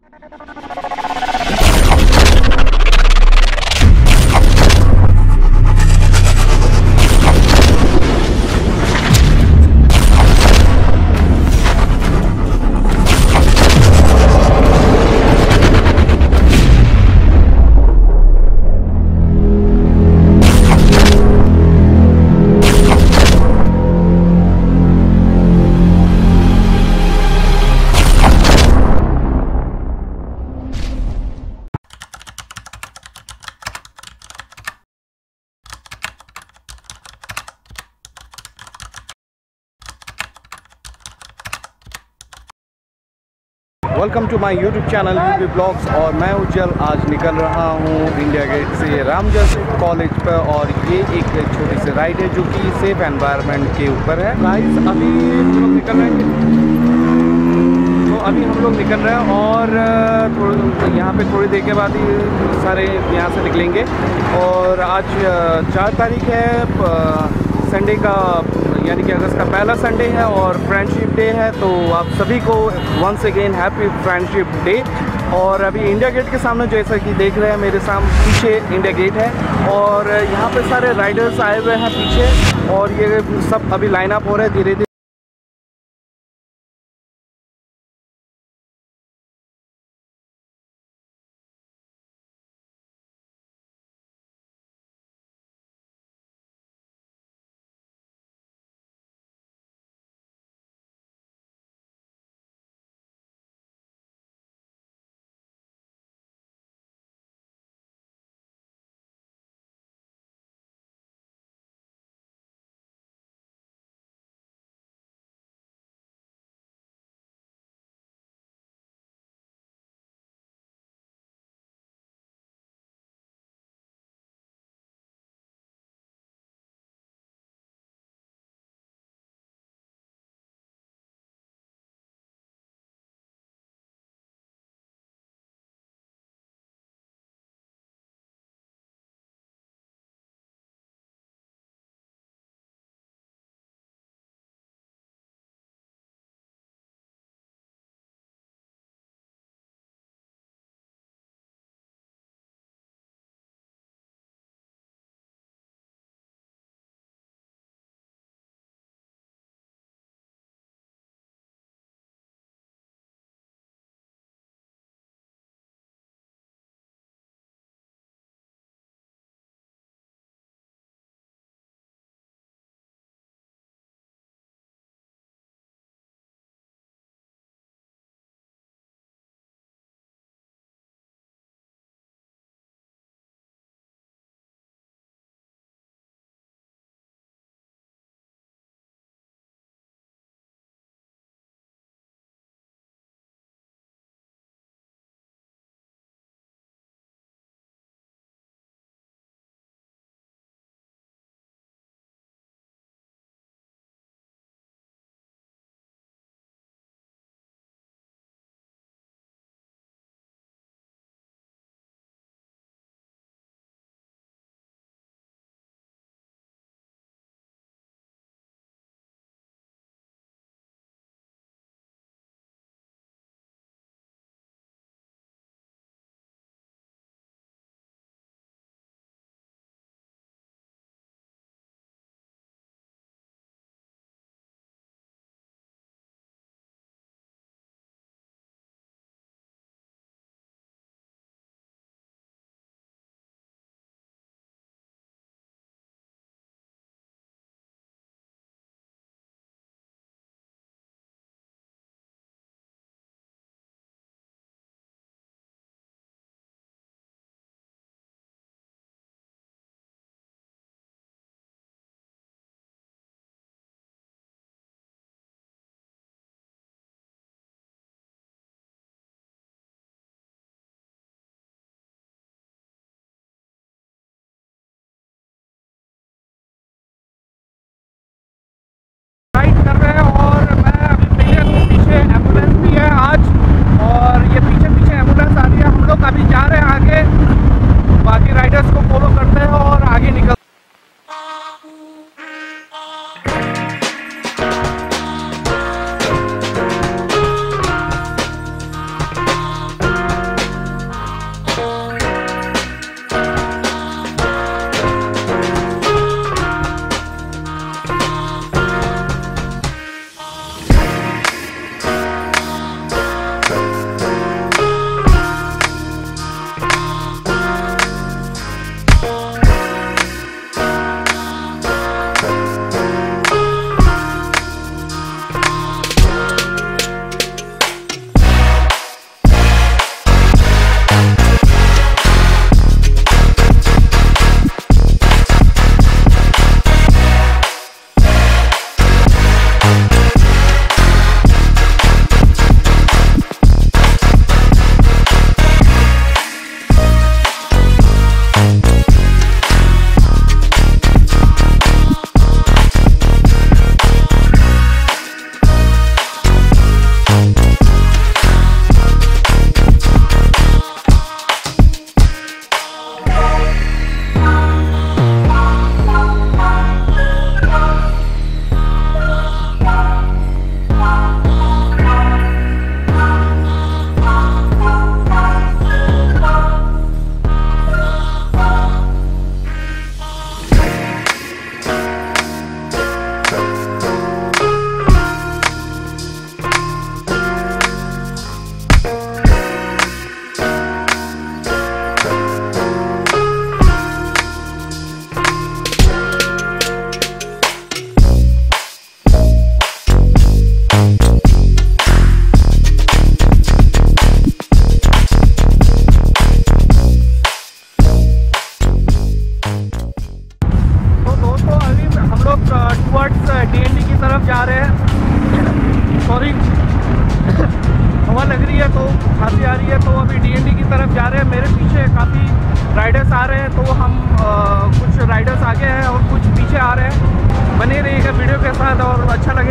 Welcome to my YouTube channel UP blogs. और मैं उज्जवल आज निकल रहा हूँ इंडिया गेट से रामजस कॉलेज पर। और ये एक छोटी सी राइड है जो कि सेफ एनवायरनमेंट के ऊपर है। गाइस अभी हम लोग निकल रहे हैं, तो अभी हम लोग निकल रहे हैं और यहाँ पे थोड़ी देर के बाद ही सारे यहाँ से निकलेंगे। और आज 4 तारीख है, संडे का, यानी कि अगस्त का पहला संडे है और फ्रेंडशिप डे है। तो आप सभी को once again happy friendship day. और अभी इंडिया गेट के सामने जैसा कि देख रहे हैं मेरे सामने पीछे इंडिया गेट है और यहाँ पे सारे राइडर्स आए हुए हैं पीछे और ये सब अभी लाइन अप हो रहे हैं धीरे धीरे।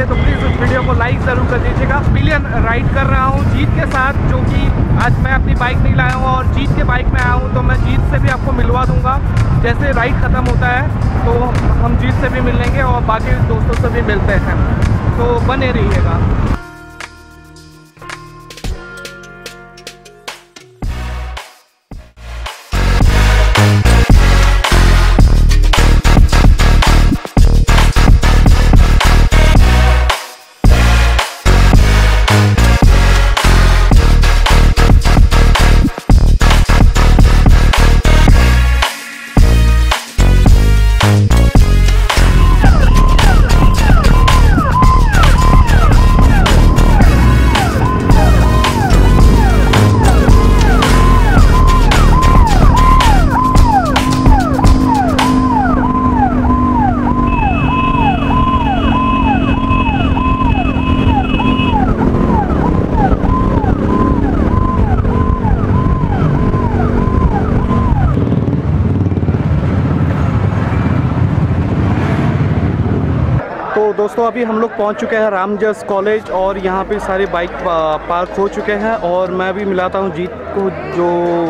है तो प्लीज़ उस वीडियो को लाइक ज़रूर कर दीजिएगा। पिलियन राइड कर रहा हूँ जीत के साथ, जो कि आज मैं अपनी बाइक नहीं लाया हूँ और जीत के बाइक में आया हूँ, तो मैं जीत से भी आपको मिलवा दूँगा। जैसे राइड ख़त्म होता है तो हम जीत से भी मिल लेंगे और बाकी दोस्तों से भी मिलते हैं, तो बने रहिएगा। तो दोस्तों अभी हम लोग पहुंच चुके हैं रामजस कॉलेज और यहाँ पे सारे बाइक पार्क हो चुके हैं और मैं भी मिलाता हूँ जीत को, जो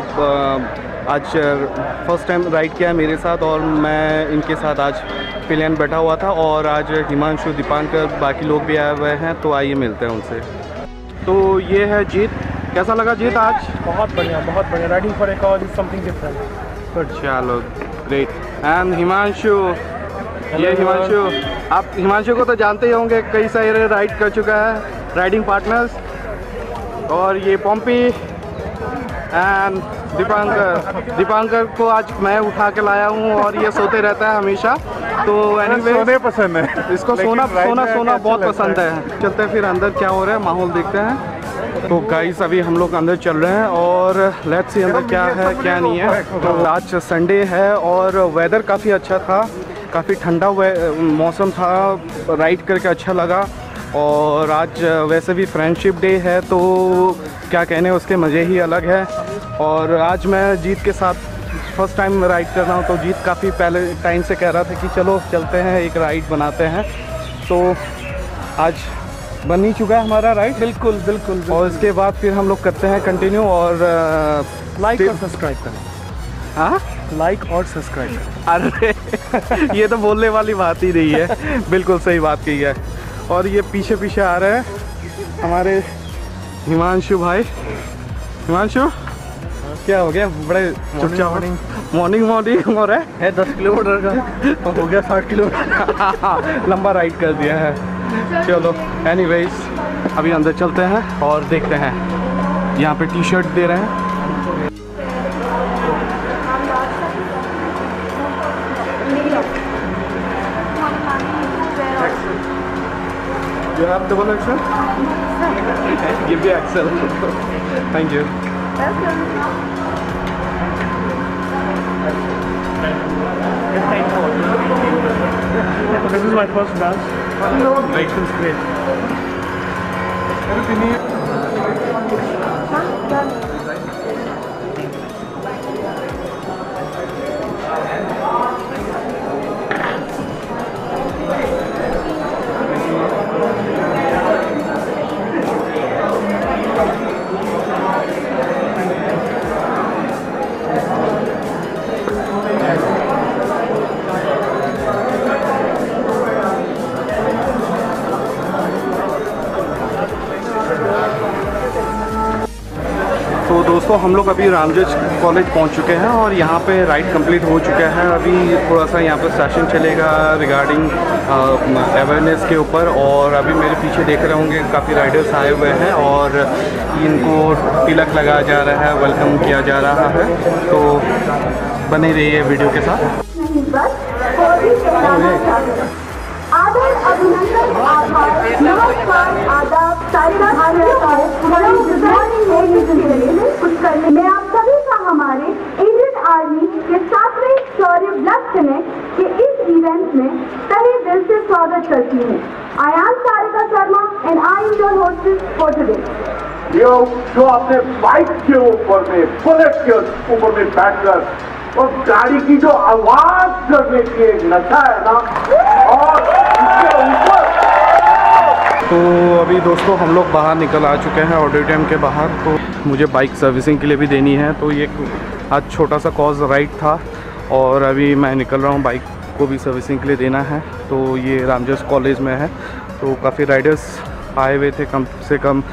आज फर्स्ट टाइम राइड किया है मेरे साथ, और मैं इनके साथ आज पिलियन बैठा हुआ था और आज हिमांशु, दीपांकर, बाकी लोग भी आए हुए हैं, तो आइए मिलते हैं उनसे। तो ये है जीत, कैसा लगा जीत आज? बहुत बढ़िया। Riding for a cause is something different. चलो ग्रेट। एंड हिमांशु, ये हिमांशु, आप हिमांशु को तो जानते ही होंगे, कई सारे राइड कर चुका है, राइडिंग पार्टनर्स। और ये पॉम्पी एंड दीपांकर को आज मैं उठा के लाया हूँ और ये सोते रहता है हमेशा, तो एनीवे सोने पसंद है इसको, सोना बहुत पसंद है। चलते हैं फिर अंदर क्या हो रहा है, माहौल देखते हैं। तो गाइस अभी हम लोग अंदर चल रहे हैं और लेट्स सी अंदर क्या है क्या नहीं है। तो आज संडे है और वेदर काफ़ी अच्छा था, काफ़ी ठंडा मौसम था, राइड करके अच्छा लगा। और आज वैसे भी फ्रेंडशिप डे है, तो क्या कहने, उसके मज़े ही अलग है। और आज मैं जीत के साथ फर्स्ट टाइम राइड कर रहा हूँ, तो जीत काफ़ी पहले टाइम से कह रहा था कि चलो चलते हैं, एक राइड बनाते हैं। तो आज बन ही चुका है हमारा राइड। बिल्कुल। और इसके बाद फिर हम लोग करते हैं कंटिन्यू, और लाइक और सब्सक्राइब करें। हाँ, लाइक और सब्सक्राइब करें। अरे ये तो बोलने वाली बात ही नहीं है, बिल्कुल सही बात की है। और ये पीछे आ रहे हैं हमारे हिमांशु भाई। हिमांशु क्या हो गया, बड़े चुपचाप? मॉर्निंग हो रहा है 10 किलोमीटर का हो गया 60 किलोमीटर लंबा राइड कर दिया है। चलो एनीवेज अभी अंदर चलते हैं और देखते हैं। यहाँ पे टी शर्ट दे रहे हैं। You have double XL? Give me XL. Thank you. This is my first dance. It feels great. तो दोस्तों हम लोग अभी रामजस कॉलेज पहुंच चुके हैं और यहाँ पे राइड कंप्लीट हो चुका है। अभी थोड़ा सा यहाँ पर सेशन चलेगा रिगार्डिंग अवेयरनेस के ऊपर, और अभी मेरे पीछे देख रहे होंगे काफ़ी राइडर्स आए हुए हैं और इनको तिलक लगाया जा रहा है, वेलकम किया जा रहा है। तो बने रहिए वीडियो के साथ। आदर, अभिनंदन, आभार, नमस्कार, आदाब, कुछ करने में आप सभी का हमारे इंडियन आर्मी के 7वें शौर्य लक्ष्य में कि इस इवेंट में तहे दिल से स्वागत करती हूँ। I am Sarika Sharma and I am your hostess for today. जो अपने बाइक के ऊपर में, बुलेट के ऊपर में बैठकर और गाड़ी की जो आवाज करने की एक नशा है ना, और उसके ऊपर तो अभी दोस्तों हम लोग बाहर निकल आ चुके हैं ऑडिटोरियम के बाहर। तो मुझे बाइक सर्विसिंग के लिए भी देनी है, तो ये आज छोटा सा कॉज राइड था और अभी मैं निकल रहा हूँ, बाइक को भी सर्विसिंग के लिए देना है। तो ये रामजस कॉलेज में है, तो काफ़ी राइडर्स आए हुए थे, कम से कम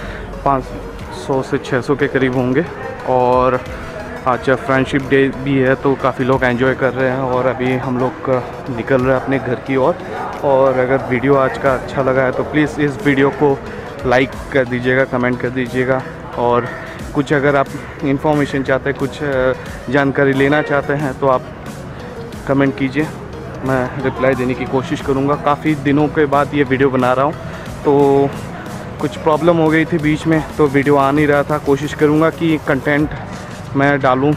500 से 600 के करीब होंगे। और आज फ्रेंडशिप डे भी है, तो काफ़ी लोग एंजॉय कर रहे हैं। और अभी हम लोग निकल रहे हैं अपने घर की ओर। और अगर वीडियो आज का अच्छा लगा है तो प्लीज़ इस वीडियो को लाइक कर दीजिएगा, कमेंट कर दीजिएगा। और कुछ अगर आप इन्फॉर्मेशन चाहते हैं, कुछ जानकारी लेना चाहते हैं तो आप कमेंट कीजिए, मैं रिप्लाई देने की कोशिश करूँगा। काफ़ी दिनों के बाद ये वीडियो बना रहा हूँ, तो कुछ प्रॉब्लम हो गई थी बीच में, तो वीडियो आ नहीं रहा था। कोशिश करूँगा कि कंटेंट मैं डालूँ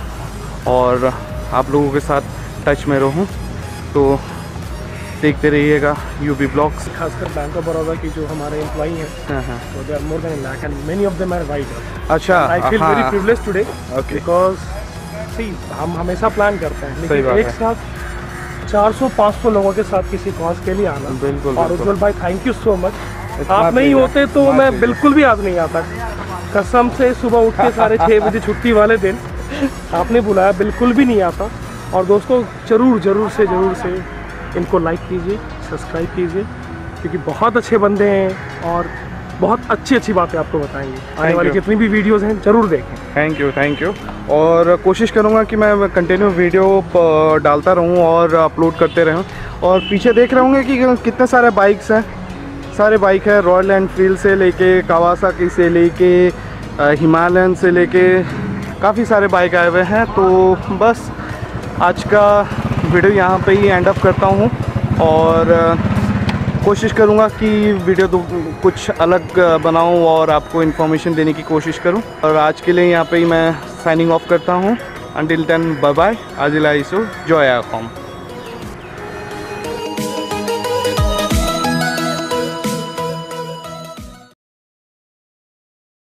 और आप लोगों के साथ टच में रहूँ। तो देखते रहिएगा यूपी ब्लॉग्स। खासकर बैंक ऑफ बड़ौदा की जो हमारे एम्प्लॉई हैं, so they are more than a lakh and many of them are riders. अच्छा, I feel very privileged today Okay. because see हम हमेशा प्लान करते हैं, सही बात लेकिन एक है। साथ 400-500 लोगों के साथ किसी कॉज के लिए आना। बिल्कुल, और बिल्कुल। उज्जवल भाई thank you so much. It's आप my नहीं pleasure. होते तो My मैं pleasure. बिल्कुल भी आज नहीं आता। कसम से सुबह उठ के 6:30 बजे छुट्टी वाले दिन आपने बुलाया, बिल्कुल भी नहीं आता। और दोस्तों जरूर से इनको लाइक कीजिए, सब्सक्राइब कीजिए, क्योंकि बहुत अच्छे बंदे हैं और बहुत अच्छी बातें आपको बताएंगे। आने वाली you. जितनी भी वीडियोस हैं जरूर देखें। Thank you. और कोशिश करूँगा कि मैं कंटिन्यू वीडियो डालता रहूँ और अपलोड करते रहूँ। और पीछे देख रहे होंगे कि कितने सारे बाइक्स हैं, सारे बाइक है, रॉयल एनफील्ड से लेके कावासाकी से लेके हिमालयन से लेके काफ़ी सारे बाइक आए हुए हैं। तो बस आज का वीडियो यहाँ पे ही एंड अप करता हूँ और कोशिश करूँगा कि वीडियो तो कुछ अलग बनाऊँ और आपको इन्फॉर्मेशन देने की कोशिश करूँ। और आज के लिए यहाँ पे ही मैं साइनिंग ऑफ करता हूँ। अंटिल देन बाय बाय, आजिला इसो जॉय आकॉम।